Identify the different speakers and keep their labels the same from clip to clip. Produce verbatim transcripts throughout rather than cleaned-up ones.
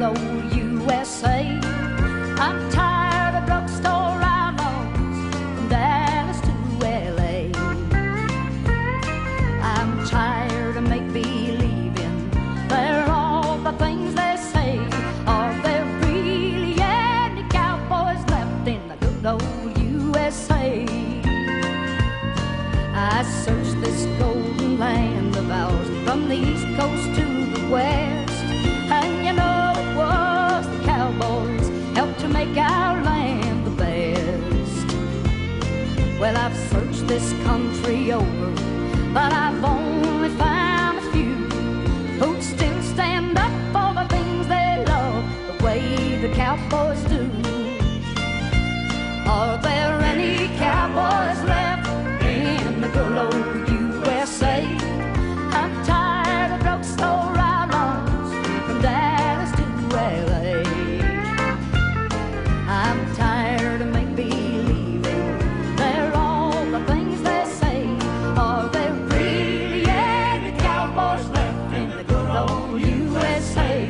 Speaker 1: old U S A. I'm tired of drugstore outlaws from Dallas to L A. I'm tired of make-believing they're all the things they say. Are there really any cowboys left in the good old U S A? I searched this golden land of ours from the East Coast to the West, and you know it was the cowboys helped to make our land the best. Well, I've searched this country over, but I've only found a few who'd still stand up for the things they love the way the cowboys do. Are there any cowboys left in the good old U S A? I'm tired of drugstore outlaws from Dallas to L A. I'm tired of make-believing they're all the things they say. Are there really any cowboys left in the good old U S A?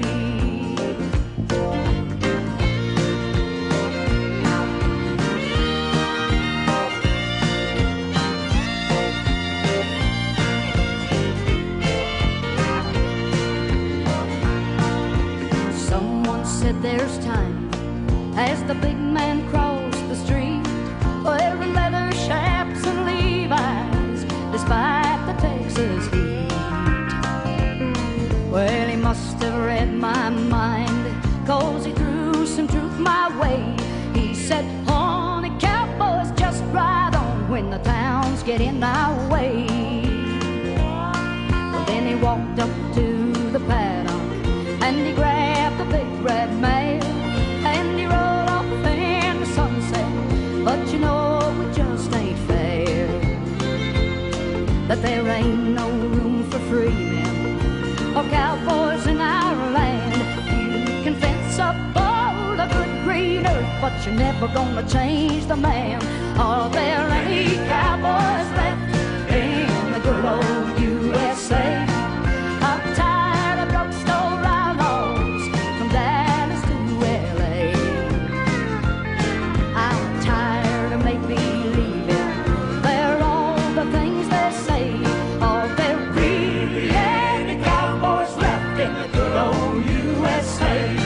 Speaker 1: Said there's time as the big man crossed the street, wearing leather chaps and Levi's despite the Texas heat. Well, he must have read my mind, 'cause he threw some truth my way. He said, honey, cowboys, just ride on when the towns get in our way. Well, then he walked up to the paddock and he grabbed the big red mare, and he rode off in the sunset. But you know it just ain't fair that there ain't no room for free men or cowboys in our land. You can fence up all the good green earth, but you're never gonna change the man. Are there any cowboys left in the good old U S A? I'm tired of drugstore outlaws from Dallas to L A. I'm tired of make-believing they're all the things they say. Are there really any cowboys left in the good old U S A?